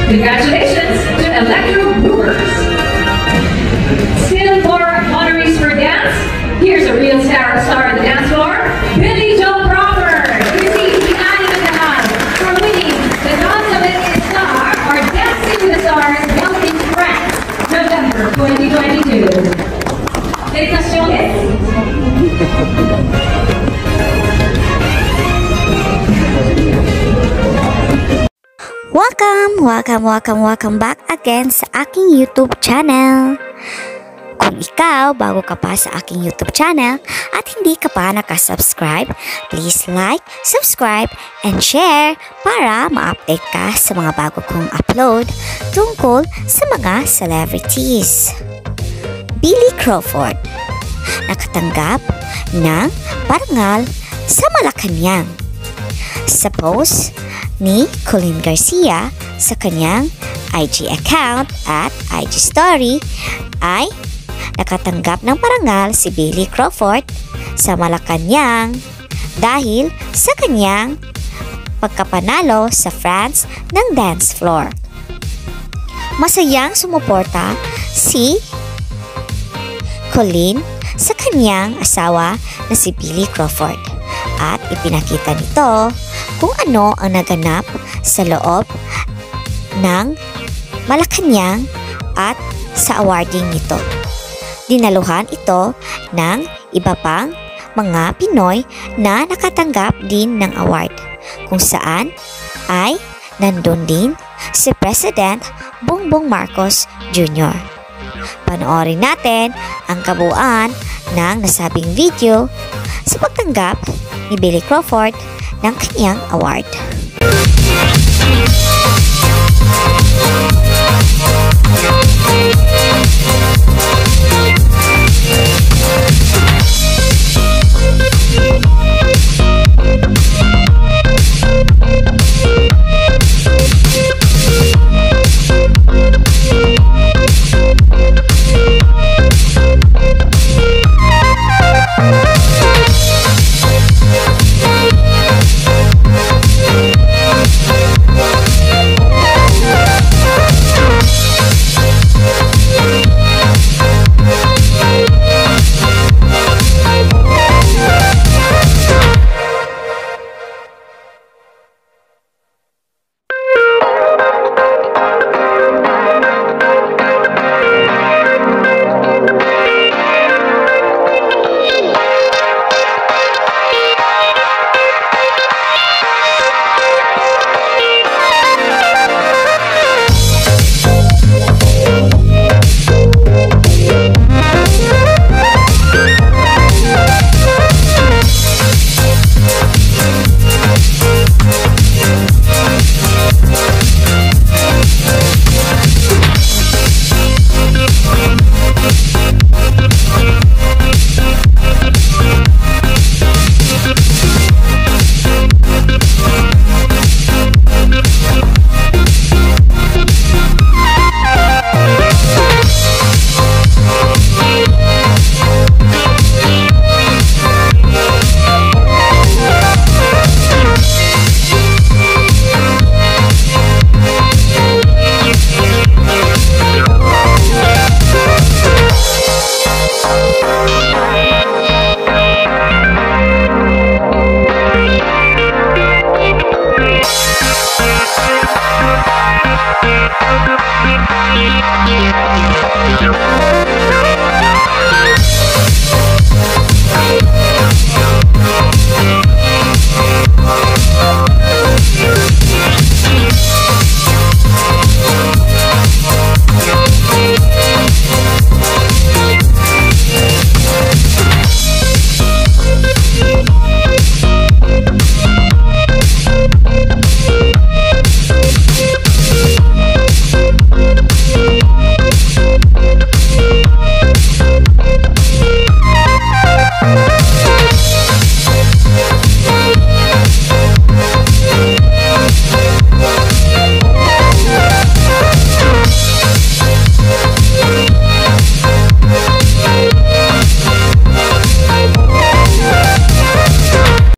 Congratulations to Electro Brewers. Still more honorees for dance. Here's a real star of the dance floor, Billy Joe Crawford. Receives the anime hand for winning the non-American Star or Dancing with the Stars held in France, November 2022. Des questions? Welcome back again sa aking YouTube channel. Kung ikaw, bago ka pa sa aking YouTube channel at hindi ka pa nakasubscribe, please like, subscribe, and share para ma-update ka sa mga bago kong upload tungkol sa mga celebrities. Billy Crawford nakatanggap ng parangal sa Malacanang. Sa post ni Coleen Garcia sa kanyang IG account at IG story ay nakatanggap ng parangal si Billy Crawford sa Malacanang dahil sa kanyang pagkapanalo sa France ng dance floor. Masayang sumuporta si Coleen sa kanyang asawa na si Billy Crawford at ipinakita nito kung ano ang naganap sa loob ng Malacanang at sa awarding nito. Dinaluhan ito ng iba pang mga Pinoy na nakatanggap din ng award, kung saan ay nandun din si President Bongbong Marcos Jr. Panoorin natin ang kabuuan ng nasabing video sa pagtanggap ni Billy Crawford ng kanyang award.